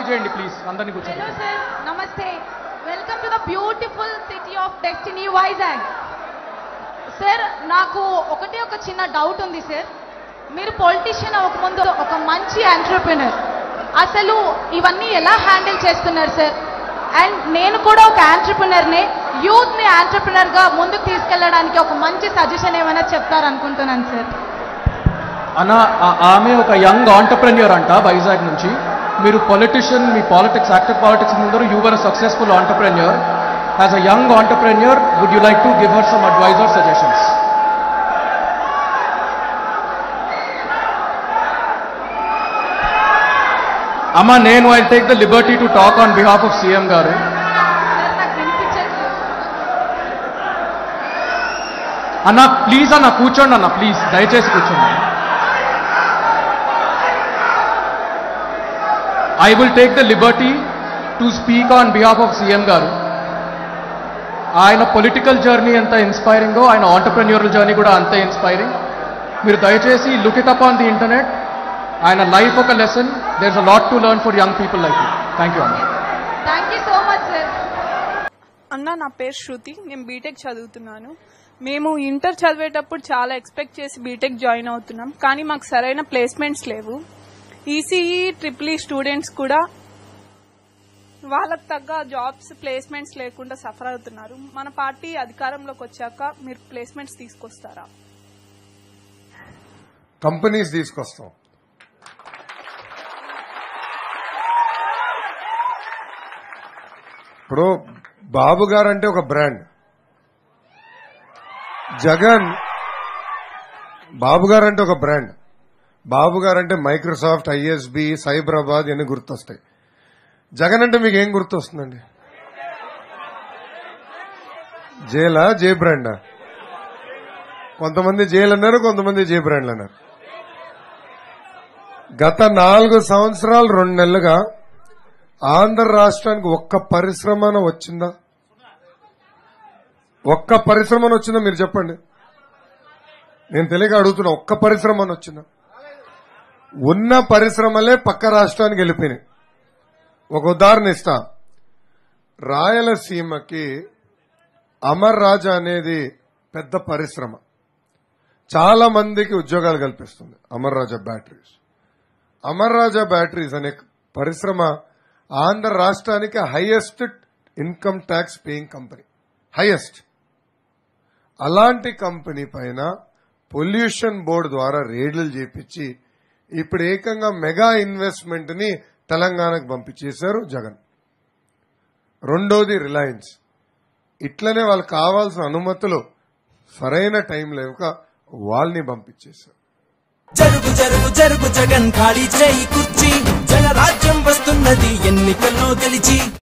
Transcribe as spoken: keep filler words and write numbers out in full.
చేయండి ప్లీజ్ అందరిని కూర్చోండి. హలో సార్, నమస్తే. Welcome to the beautiful city of destiny Vizag. Sir, నాకు ఒకటే ఒక చిన్న డౌట్ ఉంది సార్. మీరు పొలిటీషియన్ అవ్వకముందు ఒక మంచి ఎంటర్‌ప్రెన్యూర్, అసలు ఇవన్నీ ఎలా హ్యాండిల్ చేస్తున్నారు సార్? అండ్ నేను కూడా ఒక ఎంటర్‌ప్రెన్యూర్నే, యూత్ని ఎంటర్‌ప్రెన్యూర్గా ముందుకు తీసుకెళ్ళడానికి ఒక మంచి సజెషన్ ఏమైనా చెప్తారనుకుంటున్నాను సార్. అన్న, ఆమె ఒక యంగ్ ఆంటర్‌ప్రెన్యూర్ అంట వైజాగ్ నుంచి. మీరు పొలిటీషియన్, మీ పాలిటిక్స్, యాక్టివ్ పాలిటిక్స్ ముందర you were a successful entrepreneur. As a young entrepreneur, would you like to give her some advice or suggestions? అమ్మా, నేను I take the liberty to talk on behalf of CM గారు. అన్న please అన్న కూర్చోండి అన్న, please దయచేసి కూర్చోండి. I will take the liberty to speak on behalf of CM గారు. ఆయన పొలిటికల్ జర్నీ ఎంత ఇన్స్పైరింగో, ఆయన ఆంటర్‌ప్రెన్యూరల్ జర్నీ కూడా అంతే ఇన్స్పైరింగ్. మీరు దయచేసి look it up on the internet. ఆయన లైఫ్ ఒక lesson. There is a lot to learn for young people like you. Thank you అన్న. Thank you so much sir. అన్న, నా పేరు శృతి, నేను బీటెక్ చదువుతున్నాను. మేము ఇంటర్ చదివేటప్పుడు చాలా ఎక్స్పెక్ట్ చేసి బీటెక్ జాయిన్ అవుతున్నాం, కానీ మాకు సరైన ప్లేస్మెంట్స్ లేవు. ఈసీఈ ట్రిపుల్ ఈ స్టూడెంట్స్ కూడా వాళ్ళకు తగ్గ జాబ్స్, ప్లేస్మెంట్స్ లేకుండా సఫర్ అవుతున్నారు. మన పార్టీ అధికారంలోకి వచ్చాక మీరు ప్లేస్మెంట్స్ తీసుకొస్తారా? కంపెనీస్ తీసుకొస్తాం. ఇప్పుడు బాబు గారు అంటే ఒక బ్రాండ్. జగన్ బాబు గారు అంటే ఒక బ్రాండ్. బాబు గారు అంటే మైక్రోసాఫ్ట్, ఐఎస్బి, సైబరాబాద్ ఇవన్నీ గుర్తొస్తాయి. జగన్ అంటే మీకు ఏం గుర్తొస్తుందండి? జేలా, జే బ్రాండా? కొంతమంది జైలు అన్నారు, కొంతమంది జే బ్రాండ్లు అన్నారు. గత నాలుగు సంవత్సరాలు రెండు నెలలుగా ఆంధ్ర రాష్ట్రానికి ఒక్క పరిశ్రమ వచ్చిందా? ఒక్క పరిశ్రమ వచ్చిందా మీరు చెప్పండి. నేను తెలియక అడుగుతున్నా, ఒక్క పరిశ్రమ వచ్చిందా? ఉన్న పరిశ్రమలే పక్క రాష్ట్రానికి వెళ్ళిపోయినాయి. ఒక ఉదాహరణ ఇస్తా. రాయలసీమకి అమర్ రాజా అనేది పెద్ద పరిశ్రమ, చాలా మందికి ఉద్యోగాలు కల్పిస్తుంది. అమర్ రాజా బ్యాటరీస్ అమర్ రాజా బ్యాటరీస్ అనే పరిశ్రమ ఆంధ్ర రాష్ట్రానికి highest income tax paying company, highest. అలాంటి కంపెనీ పైన పొల్యూషన్ బోర్డు ద్వారా రేడ్లు చేపించి ఇప్పుడు ఏకంగా మెగా ఇన్వెస్ట్మెంట్ ని తెలంగాణకు పంపించేశారు జగన్. రెండోది రిలయన్స్. ఇట్లనే వాళ్ళకి కావాల్సిన అనుమతులు సరైన టైం లేక వాళ్ళని పంపించేశారు. జరుగు జరుగు జరుగు జగన్ ఖాళీ చేయి కుర్చీ, జనరాజ్యం వస్తున్నది ఎన్నికల్లో గెలిచి.